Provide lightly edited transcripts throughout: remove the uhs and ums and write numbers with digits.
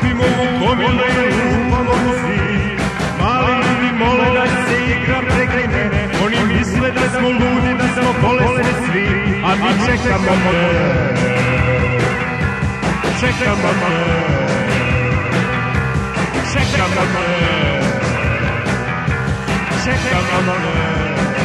Kupimo u komine i lupamo svi. Mali ljudi mole da se igra prekrene, oni misle da smo ludi, da smo bolesni svi, a mi čekamo te. Čekamo te. Čekamo te. Čekamo te.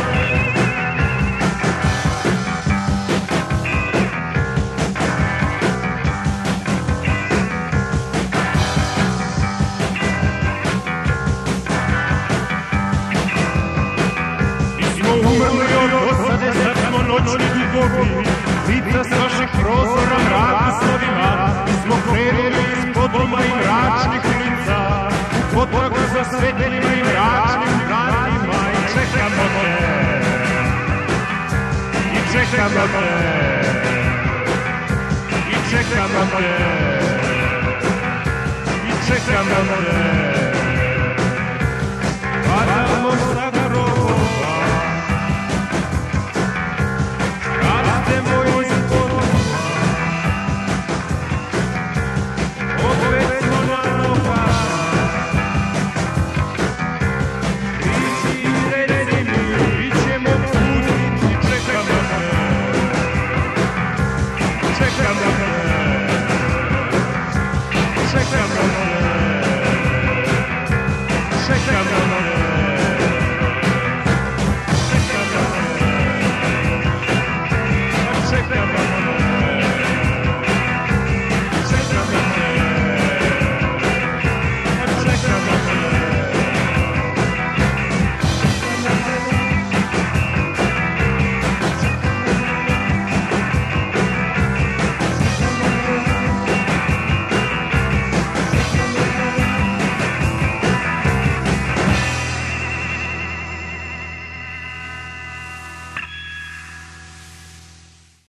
Umrli od osade, sad smo noćni dugovi, lica s vaših prozora mraku slovima, mi smo krenuli iz podruma i mračnih ulica, u potragu za svetlima i mračnim vratima, i čekamo te, i čekamo te, i čekamo te, i čekamo te.